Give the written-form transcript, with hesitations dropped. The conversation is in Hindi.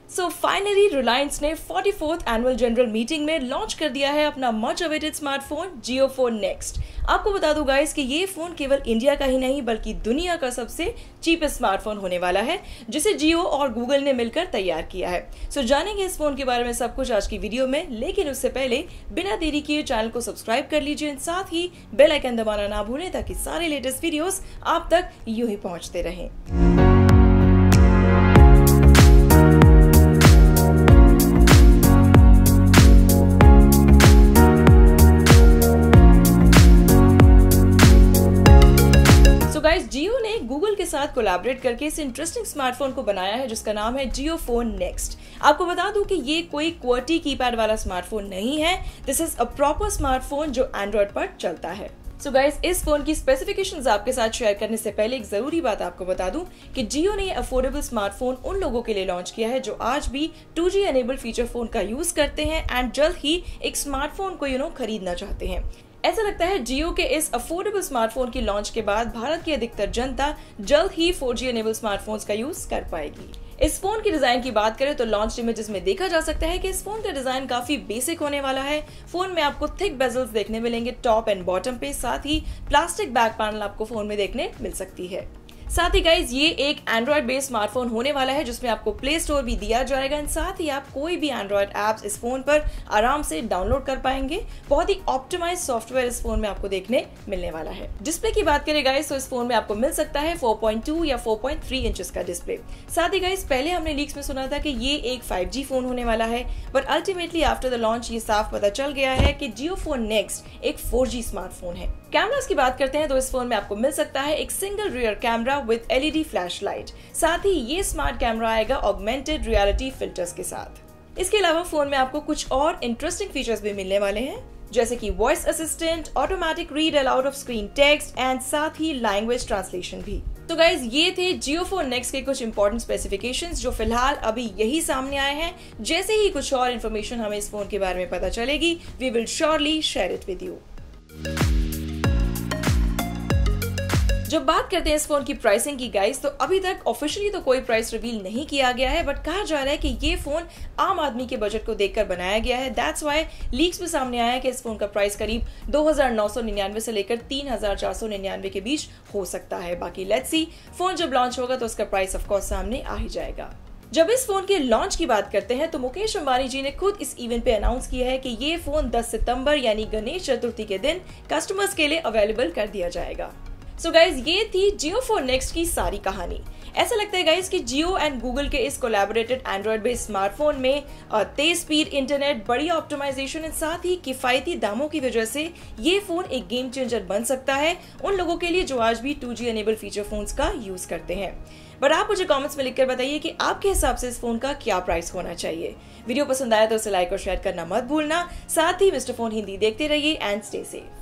सो फाइनली रिलायंस ने 44th एनुअल जनरल मीटिंग में लॉन्च कर दिया है अपना much awaited smartphone Jio phone next. आपको बता दूं गाइस कि ये फोन केवल इंडिया का ही नहीं बल्कि दुनिया का सबसे चीपेस्ट स्मार्टफोन होने वाला है, जिसे जियो और गूगल ने मिलकर तैयार किया है। सो जानेंगे इस फोन के बारे में सब कुछ आज की वीडियो में, लेकिन उससे पहले बिना देरी किए चैनल को सब्सक्राइब कर लीजिए, साथ ही बेल आइकन दबाना ना भूलें ताकि सारे लेटेस्ट वीडियोस आप तक यूं ही पहुंचते रहें। जियो ने गूगल के साथ कोलैबोरेट करके इस इंटरेस्टिंग स्मार्टफोन को बनाया है जिसका नाम है जियो फोन नेक्स्ट। आपको बता दूं कि ये कोई QWERTY कीपैड वाला स्मार्टफोन नहीं है। This is a proper smartphone जो एंड्रॉइड पर चलता है। सो गाइस, इस फोन की स्पेसिफिकेशंस आपके साथ शेयर करने से पहले एक जरूरी बात आपको बता दूं कि जियो ने ये अफोर्डेबल स्मार्टफोन उन लोगों के लिए लॉन्च किया है जो आज भी 2G एनेबल्ड फीचर फोन का यूज करते हैं एंड जल्द ही एक स्मार्टफोन को खरीदना चाहते हैं। ऐसा लगता है जियो के इस अफोर्डेबल स्मार्टफोन की लॉन्च के बाद भारत की अधिकतर जनता जल्द ही 4G एनेबल्ड स्मार्टफोन्स का यूज कर पाएगी। इस फोन की डिजाइन की बात करें तो लॉन्च इमेजेस में देखा जा सकता है कि इस फोन का डिजाइन काफी बेसिक होने वाला है। फोन में आपको थिक बेजल्स देखने मिलेंगे टॉप एंड बॉटम पे, साथ ही प्लास्टिक बैक पैनल आपको फोन में देखने मिल सकती है। साथ ही गाइज, ये एक एंड्रॉइड बेस्ड स्मार्टफोन होने वाला है जिसमें आपको प्ले स्टोर भी दिया जाएगा एंड साथ ही आप कोई भी एंड्रॉइड एप्स इस फोन पर आराम से डाउनलोड कर पाएंगे। बहुत ही ऑप्टिमाइज सॉफ्टवेयर इस फोन में आपको देखने मिलने वाला है। डिस्प्ले की बात करें गाइज तो इस फोन में आपको मिल सकता है 4.2 या 4.3 इंचेस का डिस्प्ले। साथ ही गाइज, पहले हमने लीक्स में सुना था कि ये एक 5G फोन होने वाला है, but ultimately after the launch ये साफ पता चल गया है कि जियो फोन नेक्स्ट एक 4G स्मार्टफोन है। कैमरास की बात करते हैं तो इस फोन में आपको मिल सकता है एक single rear camera with LED flashlight. साथ ही ये स्मार्ट कैमरा आएगा ऑगमेंटेड रियलिटी फिल्टर्स के साथ। इसके अलावा फोन में आपको कुछ और इंटरेस्टिंग फीचर्स भी मिलने वाले हैं, जैसे कि voice assistant, automatic read aloud of screen text and साथ ही लैंग्वेज ट्रांसलेशन भी। तो गाइज, ये थे जियो फोन नेक्स्ट के कुछ इंपॉर्टेंट स्पेसिफिकेशंस जो फिलहाल अभी यही सामने आए हैं। जैसे ही कुछ और इन्फॉर्मेशन हमें इस फोन के बारे में पता चलेगी, we will surely share it with you. जब बात करते हैं इस फोन की प्राइसिंग की गाइस, तो अभी तक ऑफिशियली तो कोई प्राइस रिवील नहीं किया गया है, बट कहा जा रहा है कि ये फोन आम आदमी के बजट को देखकर बनाया गया है। दैट्स व्हाई लीक्स में सामने आया है कि इस फोन का प्राइस करीब 2999 से लेकर 3499 के बीच हो सकता है। बाकी लेट्स सी, फोन जब लॉन्च होगा तो उसका प्राइस ऑफ कोर्स सामने आ ही जाएगा। जब इस फोन के लॉन्च की बात करते हैं तो मुकेश अंबानी जी ने खुद इस इवेंट पे अनाउंस किया है कि ये फोन 10 सितंबर यानी गणेश चतुर्थी के दिन कस्टमर्स के लिए अवेलेबल कर दिया जाएगा। सो गाइज, ये थी जियो फोन नेक्स्ट की सारी कहानी। ऐसा लगता है गाइज कि जियो एंड गूगल के इस कोलैबोरेटेड एंड्रॉइड बेस्ड स्मार्टफोन में तेज स्पीड इंटरनेट, बढ़िया ऑप्टिमाइजेशन और साथ ही किफायती दामों की वजह से ये फोन एक गेम चेंजर बन सकता है उन लोगों के लिए जो आज भी 2G एनेबल्ड फीचर फोन्स का यूज करते हैं। बट आप मुझे कमेंट्स में लिखकर बताइए कि आपके हिसाब से इस फोन का क्या प्राइस होना चाहिए। वीडियो पसंद आया तो उसे लाइक और शेयर करना मत भूलना। साथ ही मिस्टर फोन हिंदी देखते रहिए एंड स्टे सेफ।